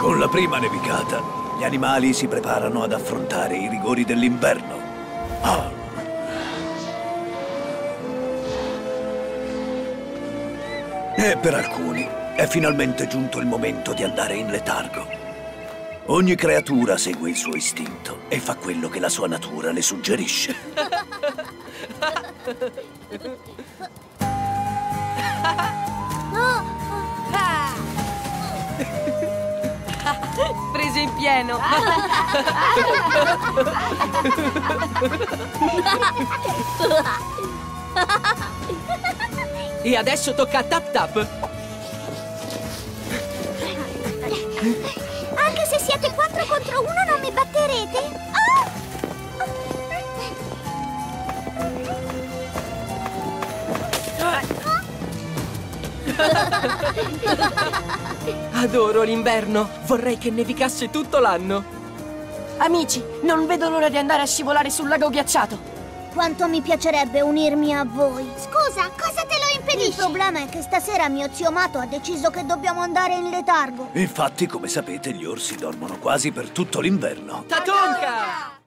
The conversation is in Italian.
Con la prima nevicata, gli animali si preparano ad affrontare i rigori dell'inverno. Ah. E per alcuni è finalmente giunto il momento di andare in letargo. Ogni creatura segue il suo istinto e fa quello che la sua natura le suggerisce. Preso in pieno. E adesso tocca a Tap Tap. Anche se siete 4 contro 1 non mi batterete? Adoro l'inverno. Vorrei che nevicasse tutto l'anno. Amici, non vedo l'ora di andare a scivolare sul lago ghiacciato. Quanto mi piacerebbe unirmi a voi. Scusa, cosa te lo impedisce? Il problema è che stasera mio zio Mato ha deciso che dobbiamo andare in letargo. Infatti, come sapete, gli orsi dormono quasi per tutto l'inverno. Tatonka!